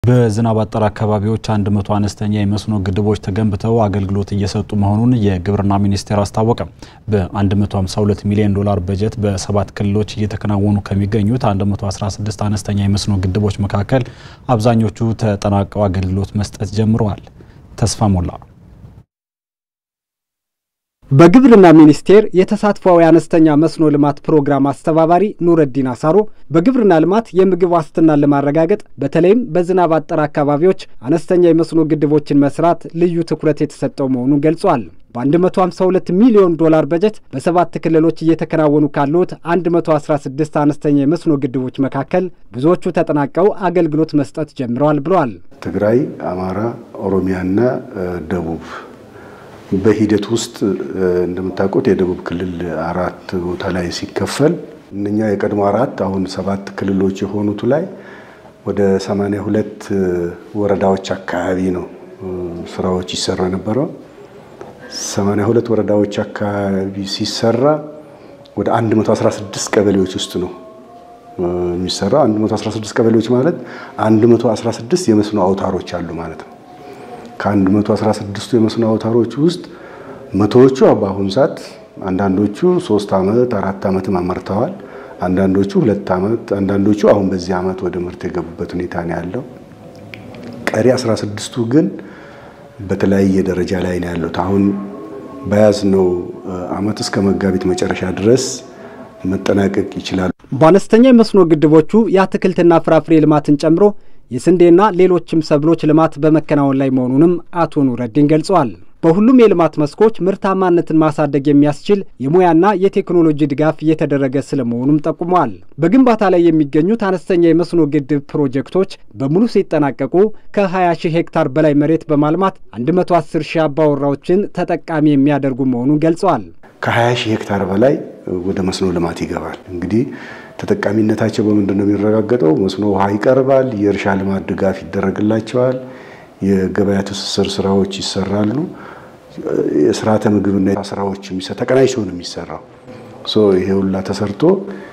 በዝናብ አጠር አካባቢዎች 100 አነስተኛ የመስኖ ግድቦች ተገንብተው አገልግሎት እየሰጡ መሆኑን የግብርና ሚኒስቴር አስታወቀ። በ152 ሚሊዮን ዶላር በጀት በ7 ክልሎች እየተከናወኑ ከሚገኙት 116 አነስተኛ የመስኖ ግድቦች መካከል አብዛኞቹ ተጠናቀው አገልግሎት መስጠት ጀምረዋል። ተስፋ ሞላ በግብርና ሚኒስቴር የተሳትፎው አነስተኛ መስኖ ልማት ፕሮግራም አስተባባሪ ኑረዲን አሳሮ በግብርና ልማት የምግብ ዋስትናን ለማረጋገጥ በተለይም በዝናብ አጠር አካባቢዎች አነስተኛ የመስኖ ግድቦችን መስራት ልዩ ትኩረት የተሰጠው መሆኑን ገልጿል። በ152 ሚሊዮን ዶላር በጀት በ7 ክልሎች እየተከናወኑ ካሉት 116 አነስተኛ የመስኖ ግድቦች መካከል ብዙዎቹ ተጠናቀው አገልግሎት መስጠት ጀምረዋል ብለዋል። ትግራይ፣ አማራ፣ ኦሮሚያና ደቡብ በሂደት ውስጥ እንደምታውቁት የደቡብ ክልል 4 ቦታ ላይ ሲከፈል እነኛ የቀድሞ 4 አሁን 7 ክልሎች የሆኑት ላይ ወደ 82 ወረዳዎች አካባቢ ነው ስራዎች ይሰራ ነበረው። 82 ወረዳዎች አካባቢ ሲሰራ ወደ 116 ቀበሌዎች ውስጥ ነው የሚሰራ። 116 ቀበሌዎች ማለት 116 የመስኖ አውታሮች አሉ ማለት ነው። ከ116ቱ የመስኖ አውታሮች ውስጥ መቶዎቹ በአሁን ሰዓት አንዳንዶቹ 3 አመት 4 አመት አመርተዋል፣ አንዳንዶቹ 2 አመት፣ አንዳንዶቹ አሁን በዚህ አመት ወደ ምርት የገቡበት ሁኔታ ነው ያለው። ቀሪ 16ቱ ግን በተለያየ ደረጃ ላይ ነው ያሉት። አሁን በያዝነው አመት እስከ መጋቢት መጨረሻ ድረስ መጠናቀቅ ይችላል። በአነስተኛ የመስኖ ግድቦቹ የአትክልትና ፍራፍሬ ልማትን ጨምሮ የስንዴና ሌሎችም ሰብሎች ልማት በመከናወን ላይ መሆኑንም አቶ ኑረዲን ገልጸዋል። በሁሉም የልማት መስኮች ምርታማነትን ማሳደግ የሚያስችል የሙያና የቴክኖሎጂ ድጋፍ እየተደረገ ስለመሆኑም ጠቁመዋል። በግንባታ ላይ የሚገኙት አነስተኛ የመስኖ ግድብ ፕሮጀክቶች በሙሉ ሲጠናቀቁ ከ20,000 ሄክታር በላይ መሬት በማልማት 110,000 አባወራዎችን ተጠቃሚ የሚያደርጉ መሆኑን ገልጸዋል። ከ20,000 ሄክታር በላይ ወደ መስኖ ልማት ይገባል። እንግዲህ ተጠቃሚነታቸው በምንድነው የሚረጋገጠው? መስኖ ውሃ ይቀርባል፣ የእርሻ ልማት ድጋፍ ይደረግላቸዋል፣ የገበያ ትስስር ስራዎች ይሰራሉ፣ የስርዓተ ምግብና ስራዎች ተቀናጅተው ነው የሚሰራው። ይሄ ሁሉ ተሰርቶ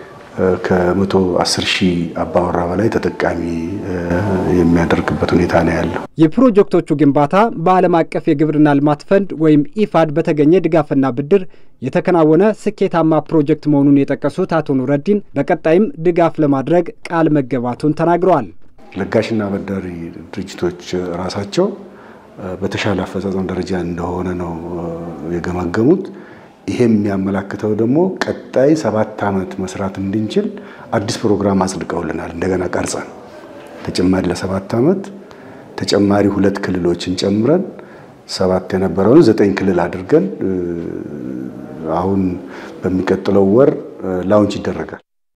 ከ110,000 አባወራ በላይ ተጠቃሚ የሚያደርግበት ሁኔታ ነው ያለው። የፕሮጀክቶቹ ግንባታ በዓለም አቀፍ የግብርና ልማት ፈንድ ወይም ኢፋድ በተገኘ ድጋፍና ብድር የተከናወነ ስኬታማ ፕሮጀክት መሆኑን የጠቀሱት አቶ ኑረዲን በቀጣይም ድጋፍ ለማድረግ ቃል መገባቱን ተናግረዋል። ለጋሽና አበዳሪ ድርጅቶች ራሳቸው በተሻለ አፈጻጸም ደረጃ እንደሆነ ነው የገመገሙት። ይሄም የሚያመላክተው ደግሞ ቀጣይ 7 አመት መስራት እንድንችል አዲስ ፕሮግራም አጽድቀውልናል። እንደገና ቀርጸን ተጨማሪ ለ7 አመት ተጨማሪ 2 ክልሎችን ጨምረን 7 የነበረውን 9 ክልል አድርገን አሁን በሚቀጥለው ወር ላውንች ይደረጋል።